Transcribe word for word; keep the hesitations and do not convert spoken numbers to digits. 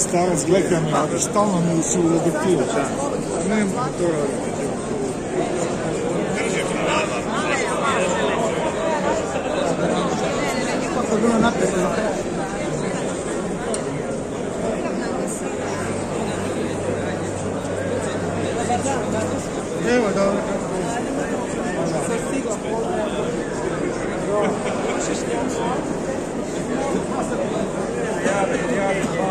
starac, gledaj mi, ali stalno mi si u objektivu. Ne, to radim. Kako je bilo napeto na kraju? Evo, dobro. Ja, ja, ja.